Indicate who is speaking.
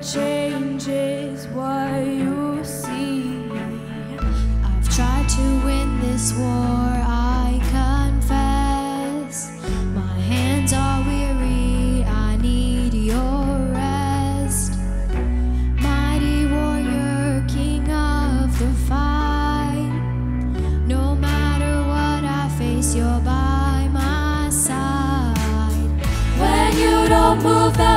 Speaker 1: changes what you see. I've tried to win this war, I confess. My hands are weary, I need your rest. Mighty warrior, king of the fight. No matter what I face, you're by my side. When you don't move,